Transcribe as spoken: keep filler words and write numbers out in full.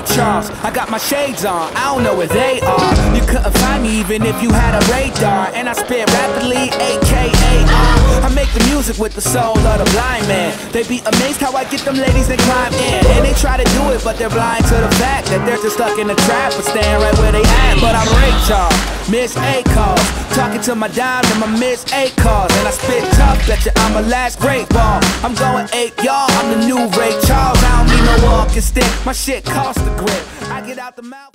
Charles. I got my shades on, I don't know where they are. You couldn't find me even if you had a radar. And I spit rapidly, A K A R. I make the music with the soul of the blind man. They be amazed how I get them ladies that climb in. And they try to do it, but they're blind to the fact that they're just stuck in the trap, but staying right where they at. But I'm Ray Charles, Miss A calls, talking to my dime and my Miss A calls. And I spit tough, bet you I'm a last great ball. I'm going eight, y'all, I'm the new Ray Charles. I don't need no walking stick, my shit costs the grip. I get out the mouth.